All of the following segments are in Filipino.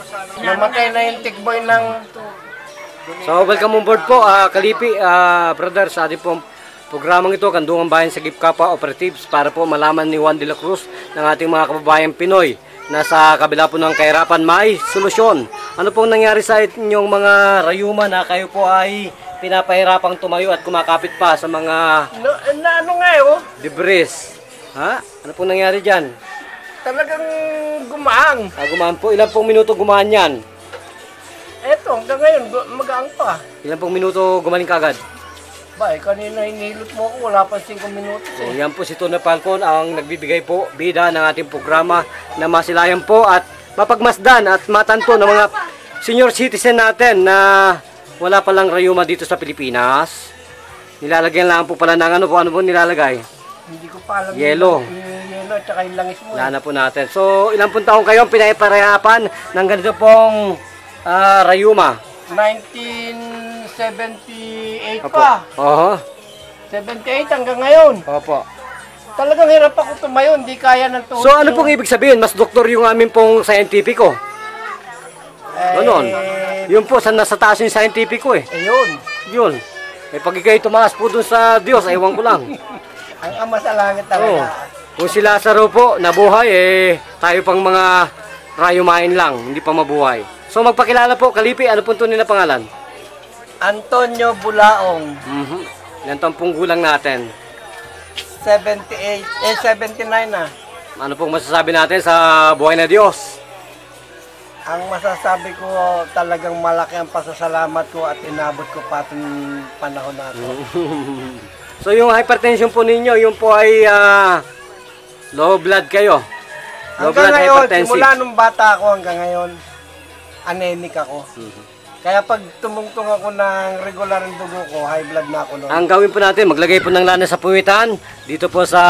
Namatay na yung tikboy ng... So, welcome on board po, Kalipi, brother, sa ating pong programang ito, Kandungan Bayan sa Gipkapa Operatives, para po malaman ni Juan de la Cruz ng ating mga kababayang Pinoy na sa kabila po ng kahirapan may solusyon. Ano pong nangyari sa inyong mga rayuma na kayo po ay pinapahirapang tumayo at kumakapit pa sa mga ano nga debris? Ha? Ano pong nangyari dyan? Talagang gumaang. Gumaan po. Ilan pong minuto gumaan yan? Eto, hanggang ngayon, magaang pa. Ilan pong minuto gumaling kagad? Kanina hinilot mo ako, wala pa 5 minutos. So, yan po si Tony Falcon ang nagbibigay po bida ng ating programa na masilayan po at mapagmasdan at matanto ng mga senior citizen natin na wala palang rayuma dito sa Pilipinas. Nilalagyan lang po pala ng ano po nilalagay? Hindi ko pa alam. Yelo. Yelo at saka yung langis mo. Wala na po natin. So, ilang pong taong kayo pinapahirapan ng ganito pong rayuma? 1978 Opo. pa. 78 hanggang ngayon. Opo. Talagang hirap ako tumayo, hindi kaya ng tuhod. So, ano pong ibig sabihin? Mas doktor yung amin pong scientifico? Ganon. Yun po, nasa taas yung scientifico eh. Yun. Pag ikay tumaas po dun sa Diyos, ewan ko lang. Ang ama sa langit talaga. Kung si Lazaro po nabuhay, tayo pang mga rayumain lang, hindi pa mabuhay. So magpakilala po, Kalipi, ano po tunay na pangalan? Antonio Bulaong. Ilan taong pong gulang natin? 78, 79 na. Ano pong masasabi natin sa buhay na Diyos? Ang masasabi ko, talagang malaki ang pasasalamat ko at inabot ko pa itong panahon na ito. So yung hypertension po ninyo, yung po ay low blood kayo? Low blood, hanggang ngayon, hypertensive. simula nung bata ako hanggang ngayon, anemic ako. Kaya pag tumungtong ako ng regular ng dugo ko, high blood na ako noon. Ang gawin po natin, maglagay po ng lana sa puwitan, dito po sa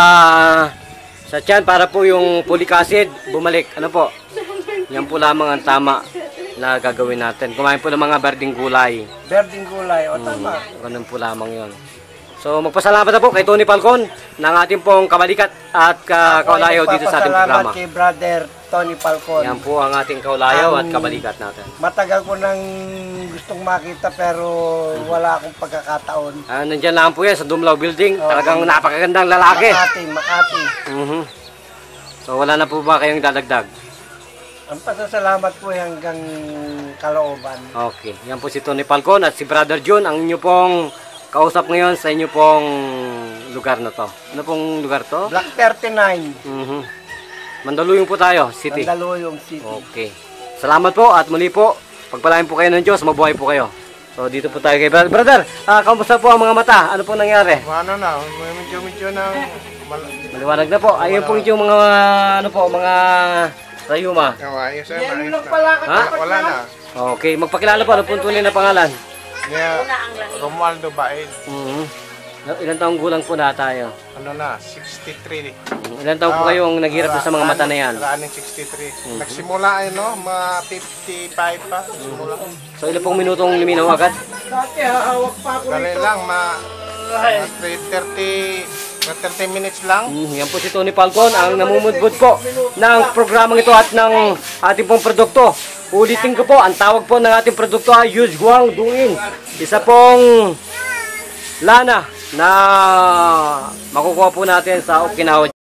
tiyan, para po yung folic acid bumalik. Ano po? Yan po lamang ang tama na gagawin natin. Kumain po ng mga berding gulay. Berding gulay, o tama. Ganun po lamang yon. So magpasalamat na po kay Tony Falcon ng ating pong kabalikat at kaulayaw dito sa ating programa. Nagpapasalamat kay brother Tony Falcon. Yan po ang ating kaulayaw at kabalikat natin. Matagal ko nang gustong makita pero wala akong pagkakataon. Nandiyan lang po yan sa Dumlaw Building. Talagang napakagandang lalaki. Makati. So wala na po ba kayong dadagdag? Ang pasasalamat po hanggang kalooban. Okay. Yan po si Tony Falcon at si Brother John, ang inyo pong kausap ngayon sa inyo pong lugar na to. Ano pong lugar to? Block 39. Mandaluyong po tayo, city. Mandaluyong City. Okay. Salamat po at muli po, pagpalain po kayo ng Diyos, mabuhay po kayo. So dito po tayo kay Brother. Brother, kamusta po ang mga mata? Ano pong nangyari? Ano na, medyo na... Maliwanag na po. Ayun po yung mga, ano po, mga rayuma. Ayos na. Wala na. Okay, magpakilala po. Ano pong tunay na pangalan? Romualdo Baed. Ilan taong gulang po na tayo? Ano na, 63. Ilan taong po kayong naghirap sa mga mata na yan? Running 63. Nagsimula mga 55 pa. Nagsimula. So ilan pong minutong luminaw agad? Dati hawak pa ako Dali lang, 30 minutes lang. Yan po si Tony Falcon, ang namumudbud po ng programang ito at ng ating pong produkto. Ulitin ko po, ang tawag po ng ating produkto ay Use Guang Duin. Isa pong lana na makukuha po natin sa Okinawa.